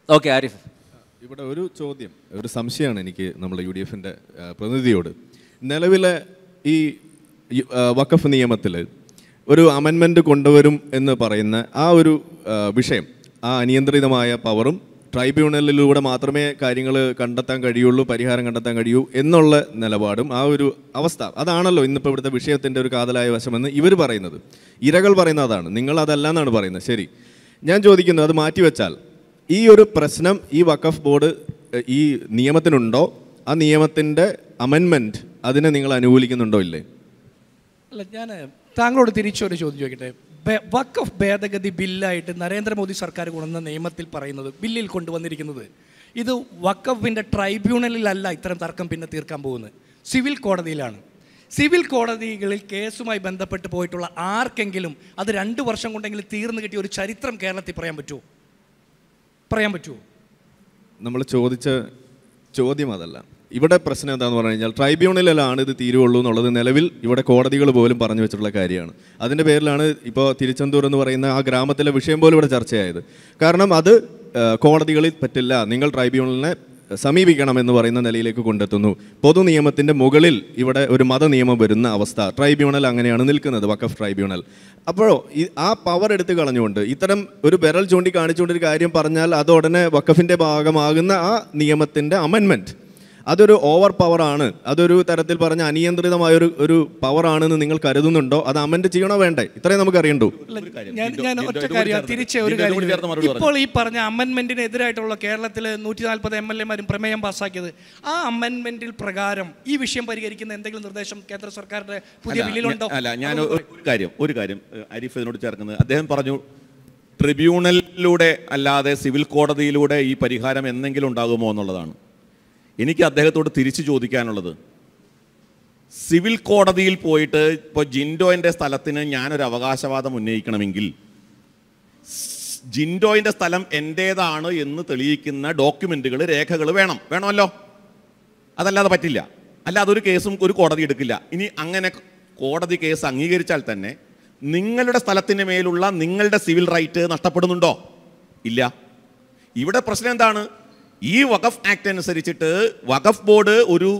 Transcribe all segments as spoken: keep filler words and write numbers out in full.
Okay Arif. ഇവിടെ ഒരു ചോദ്യം, ഒരു സംശയമാണ് എനിക്ക് നമ്മുടെ യു ഡി എഫിൻ്റെ പ്രതിനിധിയോട്. നിലവിലെ ഈ വഖഫ് നിയമത്തിൽ ഒരു അമെൻമെൻറ്റ് കൊണ്ടുവരും എന്ന് പറയുന്ന ആ ഒരു വിഷയം, ആ അനിയന്ത്രിതമായ പവറും ട്രൈബ്യൂണലിലൂടെ മാത്രമേ കാര്യങ്ങൾ കണ്ടെത്താൻ കഴിയുള്ളൂ, പരിഹാരം കണ്ടെത്താൻ കഴിയൂ എന്നുള്ള നിലപാടും ആ ഒരു അവസ്ഥ, അതാണല്ലോ ഇന്നിപ്പോൾ ഇവിടുത്തെ വിഷയത്തിൻ്റെ ഒരു കാതലായ വശമെന്ന് ഇവർ പറയുന്നത്. ഇരകൾ പറയുന്നത് അതാണ്, നിങ്ങൾ അതല്ല എന്നാണ് പറയുന്നത്. ശരി, ഞാൻ ചോദിക്കുന്നത് അത് മാറ്റിവെച്ചാൽ ഈ ഒരു പ്രശ്നം ഈ വഖഫ് ബോർഡ് ഈ നിയമത്തിനുണ്ടോ? ആ നിയമത്തിൻ്റെ അമെൻമെൻറ്റ് അതിനെ നിങ്ങൾ അനുകൂലിക്കുന്നുണ്ടോ ഇല്ലേ? അല്ല, ഞാൻ താങ്കളോട് തിരിച്ചൊരു ചോദ്യം ചോദിക്കട്ടെ. വഖഫ് ഭേദഗതി ബില്ലായിട്ട് നരേന്ദ്രമോദി സർക്കാർ കൊണ്ടുവന്ന നിയമത്തിൽ പറയുന്നത്, ബില്ലിൽ കൊണ്ടുവന്നിരിക്കുന്നത്, ഇത് വഖഫിൻ്റെ ട്രൈബ്യൂണലിലല്ല ഇത്തരം തർക്കം പിന്നെ തീർക്കാൻ പോകുന്നത്, സിവിൽ കോടതിയിലാണ്. സിവിൽ കോടതികളിൽ കേസുമായി ബന്ധപ്പെട്ട് പോയിട്ടുള്ള ആർക്കെങ്കിലും അത് രണ്ട് വർഷം കൊണ്ടെങ്കിലും തീർന്നു കിട്ടിയ ഒരു ചരിത്രം കേരളത്തിൽ പറയാൻ പറ്റുമോ? പറയാൻ പറ്റുമോ? നമ്മൾ ചോദിച്ച ചോദ്യം അതല്ല. ഇവിടെ പ്രശ്നം എന്താണെന്ന് പറഞ്ഞു കഴിഞ്ഞാൽ ട്രൈബ്യൂണലിലാണ് ഇത് തീരുവുള്ളൂ എന്നുള്ളത് നിലവിൽ ഇവിടെ കോടതികൾ പോലും പറഞ്ഞു വെച്ചിട്ടുള്ള കാര്യമാണ്. അതിൻ്റെ പേരിലാണ് ഇപ്പോൾ തിരുച്ചെന്തൂർ എന്ന് പറയുന്ന ആ ഗ്രാമത്തിലെ വിഷയം പോലും ഇവിടെ ചർച്ചയായത്. കാരണം അത് കോടതികളിൽ പറ്റില്ല, നിങ്ങൾ ട്രൈബ്യൂണലിനെ സമീപിക്കണമെന്ന് പറയുന്ന നിലയിലേക്ക് കൊണ്ടെത്തുന്നു. പൊതു നിയമത്തിൻ്റെ മുകളിൽ ഇവിടെ ഒരു മത നിയമം വരുന്ന അവസ്ഥ, ട്രൈബ്യൂണൽ അങ്ങനെയാണ് നിൽക്കുന്നത്, വഖഫ് ട്രൈബ്യൂണൽ. അപ്പോഴോ ഈ ആ പവർ എടുത്ത് കളഞ്ഞുകൊണ്ട് ഇത്തരം ഒരു വിരൽ ചൂണ്ടി കാണിച്ചുകൊണ്ടൊരു കാര്യം പറഞ്ഞാൽ അത് ഉടനെ വഖഫിൻ്റെ ഭാഗമാകുന്ന ആ നിയമത്തിൻ്റെ അമെൻമെൻറ്റ് അതൊരു ഓവർ പവറാണ്, അതൊരു തരത്തിൽ പറഞ്ഞ അനിയന്ത്രിതമായൊരു ഒരു പവറാണെന്ന് നിങ്ങൾ കരുതുന്നുണ്ടോ? അത് അമെൻഡ് ചെയ്യണോ വേണ്ടേ? ഇത്രയും നമുക്ക് അറിയണ്ടോ? ഞാൻ ഒറ്റ കാര്യം തിരിച്ച് ഒരു കാര്യം, ഇപ്പോൾ ഈ പറഞ്ഞ അമെൻമെന്റിന് എതിരായിട്ടുള്ള കേരളത്തിലെ നൂറ്റി നാൽപ്പത് എം എൽ എമാരും പ്രമേയം പാസ്സാക്കിയത്, ആ അമെൻമെന്റിൽ പ്രകാരം ഈ വിഷയം പരിഹരിക്കുന്ന എന്തെങ്കിലും നിർദ്ദേശം കേന്ദ്ര സർക്കാരിന്റെ പുതിയ ബില്ലിലുണ്ടോ? അല്ല, ഞാൻ ഒരു കാര്യം ഒരു കാര്യം ആരിഫ് ഇതിനോട് ചേർക്കുന്നത്, അദ്ദേഹം പറഞ്ഞു ട്രിബ്യൂണലിലൂടെ അല്ലാതെ സിവിൽ കോടതിയിലൂടെ ഈ പരിഹാരം എന്തെങ്കിലും ഉണ്ടാകുമോ എന്നുള്ളതാണ്. എനിക്ക് അദ്ദേഹത്തോട് തിരിച്ചു ചോദിക്കാനുള്ളത്, സിവിൽ കോടതിയിൽ പോയിട്ട് ഇപ്പോൾ ജിൻഡോയിൻ്റെ സ്ഥലത്തിന് ഞാനൊരു അവകാശവാദം ഉന്നയിക്കണമെങ്കിൽ ജിൻഡോയിൻ്റെ സ്ഥലം എൻ്റേതാണ് എന്ന് തെളിയിക്കുന്ന ഡോക്യുമെൻറ്റുകൾ, രേഖകൾ വേണം വേണമല്ലോ. അതല്ലാതെ പറ്റില്ല. അല്ല, അതൊരു കേസും ഒരു കോടതി എടുക്കില്ല. ഇനി അങ്ങനെ കോടതി കേസ് അംഗീകരിച്ചാൽ തന്നെ നിങ്ങളുടെ സ്ഥലത്തിന് മേലുള്ള നിങ്ങളുടെ സിവിൽ റൈറ്റ് നഷ്ടപ്പെടുന്നുണ്ടോ? ഇല്ല. ഇവിടെ പ്രശ്നം എന്താണ്? ഈ വഖഫ് ആക്ട് അനുസരിച്ചിട്ട് വഖഫ് ബോർഡ് ഒരു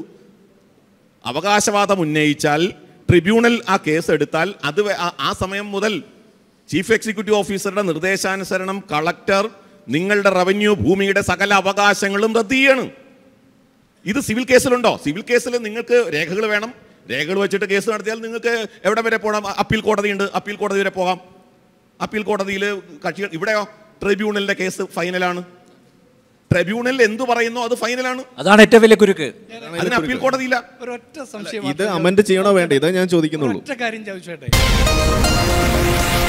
അവകാശവാദം ഉന്നയിച്ചാൽ, ട്രിബ്യൂണൽ ആ കേസ് എടുത്താൽ, അത് ആ സമയം മുതൽ ചീഫ് എക്സിക്യൂട്ടീവ് ഓഫീസറുടെ നിർദ്ദേശാനുസരണം കളക്ടർ നിങ്ങളുടെ റവന്യൂ ഭൂമിയുടെ സകല അവകാശങ്ങളും റദ്ദ് ചെയ്യാണ്. ഇത് സിവിൽ കേസിലുണ്ടോ? സിവിൽ കേസിൽ നിങ്ങൾക്ക് രേഖകൾ വേണം. രേഖകൾ വെച്ചിട്ട് കേസ് നടത്തിയാൽ നിങ്ങൾക്ക് എവിടെ വരെ പോകാം? അപ്പീൽ കോടതിയുണ്ട്, അപ്പീൽ കോടതി വരെ പോകാം. അപ്പീൽ കോടതിയിൽ കക്ഷികൾ, ഇവിടെയോ ട്രിബ്യൂണലിന്റെ കേസ് ഫൈനലാണ്. ട്രിബ്യൂണൽ എന്തു പറയുന്നു അത് ഫൈനലാണ്. അതാണ് ഏറ്റവും വലിയ കുരുക്ക്. അതിന് അപ്പീൽ കോടതിയില്ല. ഒരൊറ്റ സംശയം, ഇത് അമെൻഡ് ചെയ്യണോ വേണ്ട? ഇത് ഞാൻ ചോദിക്കുന്നുള്ളൂ. ഒറ്റ കാര്യം ചോദിച്ചോട്ടെ.